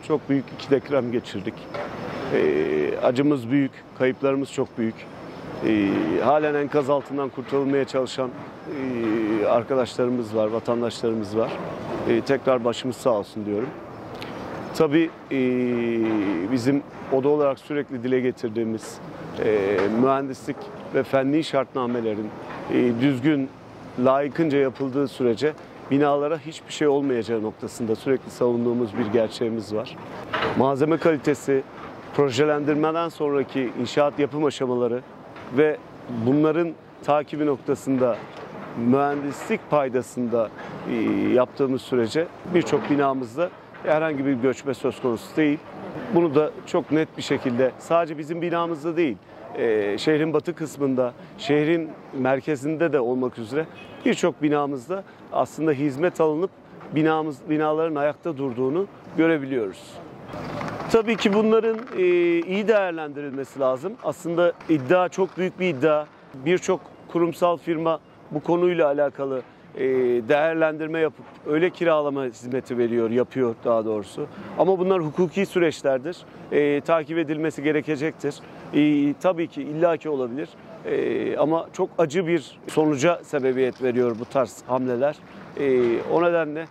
çok büyük 2 deprem geçirdik. Acımız büyük, kayıplarımız çok büyük. Halen enkaz altından kurtarılmaya çalışan arkadaşlarımız var, vatandaşlarımız var. Tekrar başımız sağ olsun diyorum. Tabii bizim oda olarak sürekli dile getirdiğimiz mühendislik ve fenli şartnamelerin düzgün, layıkınca yapıldığı sürece binalara hiçbir şey olmayacağı noktasında sürekli savunduğumuz bir gerçeğimiz var. Malzeme kalitesi, projelendirmeden sonraki inşaat yapım aşamaları ve bunların takibi noktasında mühendislik paydasında yaptığımız sürece birçok binamızda herhangi bir göçme söz konusu değil. Bunu da çok net bir şekilde sadece bizim binamızda değil, şehrin batı kısmında, şehrin merkezinde de olmak üzere birçok binamızda aslında hizmet alınıp binaların ayakta durduğunu görebiliyoruz. Tabii ki bunların iyi değerlendirilmesi lazım. Aslında iddia çok büyük bir iddia. Birçok kurumsal firma bu konuyla alakalı değerlendirme yapıp öyle kiralama hizmeti yapıyor daha doğrusu. Ama bunlar hukuki süreçlerdir. Takip edilmesi gerekecektir. Tabii ki illaki olabilir. Ama çok acı bir sonuca sebebiyet veriyor bu tarz hamleler. O nedenle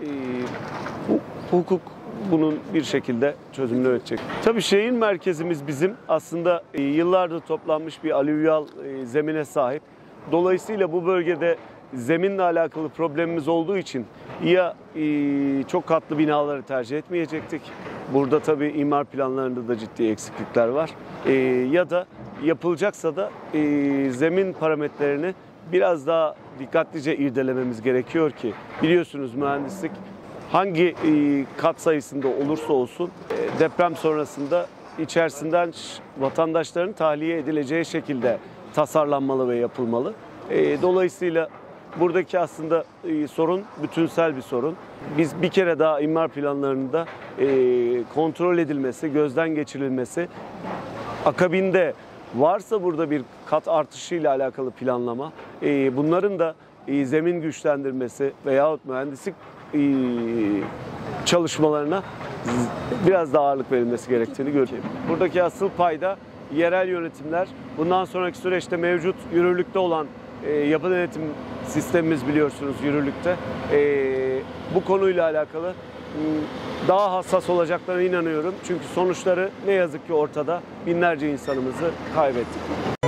hukuk bunun bir şekilde çözümünü üretecek. Tabii şehir merkezimiz bizim aslında yıllardır toplanmış bir alüvyal zemine sahip. Dolayısıyla bu bölgede zeminle alakalı problemimiz olduğu için ya çok katlı binaları tercih etmeyecektik. Burada tabii imar planlarında da ciddi eksiklikler var. Ya da yapılacaksa da zemin parametrelerini biraz daha dikkatlice irdelememiz gerekiyor ki biliyorsunuz mühendislik hangi kat sayısında olursa olsun deprem sonrasında içerisinden vatandaşların tahliye edileceği şekilde tasarlanmalı ve yapılmalı. Dolayısıyla buradaki aslında sorun bütünsel bir sorun. Biz bir kere daha imar planlarında kontrol edilmesi, gözden geçirilmesi, akabinde varsa burada bir kat artışıyla alakalı planlama, bunların da zemin güçlendirmesi veyahut mühendislik çalışmalarına biraz daha ağırlık verilmesi gerektiğini görüyorum. Buradaki asıl payda yerel yönetimler, bundan sonraki süreçte mevcut yürürlükte olan yapı denetim sistemimiz biliyorsunuz yürürlükte. Bu konuyla alakalı daha hassas olacaklarına inanıyorum. Çünkü sonuçları ne yazık ki ortada. Binlerce insanımızı kaybettik.